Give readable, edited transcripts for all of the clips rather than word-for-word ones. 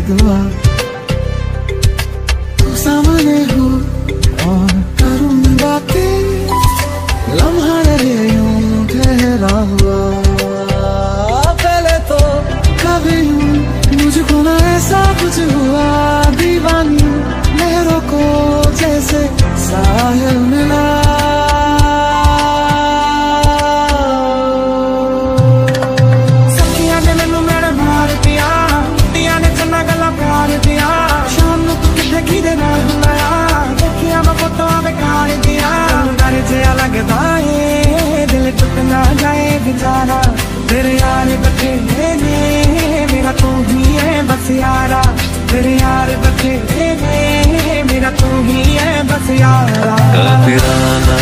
दुआ। तू सामने हो और करूँ बातें, लम्हा रहे यूं ठहरा हुआ। पहले तो कभी मुझको ना ऐसा कुछ हुआ, दीवानी लहरों को जैसे साहिल मिला। सखियां ने मैनू मेरे मार दिया, दिया ने चन्ना गला प्यार दिया। शाम को किथे किधे नाल बुलाया, देखिया मैं फोटो बेकार दिया। डर जिहा लगदा है दिल टुट ना जाए बेचारा, तेरे यार बथेरे ने मेरा तू ही है बस यारा। तेरे यार बथेरे ने मेरा तू ही है बस यारा। काफिराना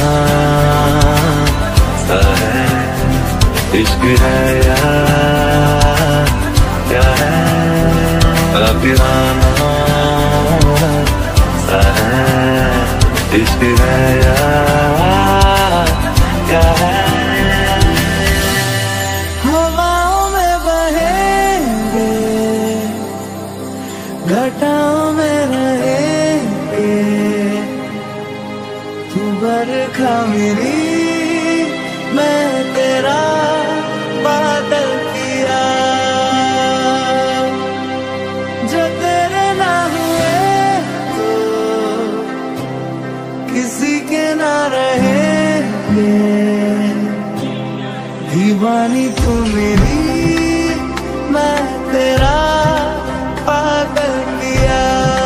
सा है इश्क है यार, क्या है काफिराना सा है इश्क है यार, क्या है। हवाओं में बहेंगे, घटाओं में रहेंगे, तू बरखा मेरी मैं तेरा बादल किया। जो तेरे ना हुए तो किसी के ना रहेंगे, दीवानी तू मेरी मैं तेरा पागल किया।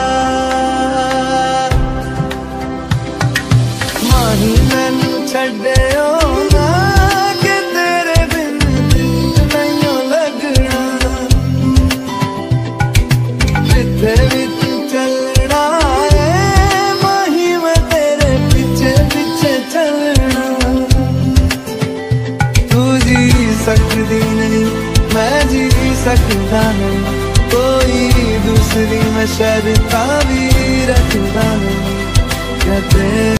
माही मैनू छड्डियो ना कि तेरे बिन नहीं लगना, जिथे भी तू चलना है माही मैं तेरे पीछे पीछे चलना। तू जी सकती नहीं मैं जी सकता नहीं, कोई दूसरी मैं शर्त भी रखता नहीं। कहते